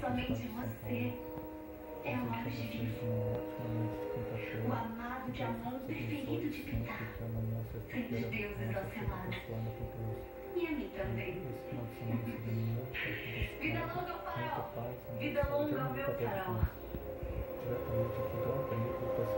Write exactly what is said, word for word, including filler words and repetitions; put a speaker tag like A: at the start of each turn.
A: somente você é o amor divino, o amado de amor preferido de Pitar. Sempre os deuses ao seu lado. E a mim também. Vida longa ao farol! Vida longa ao meu farol!
B: Diretamente aqui do Abrigo,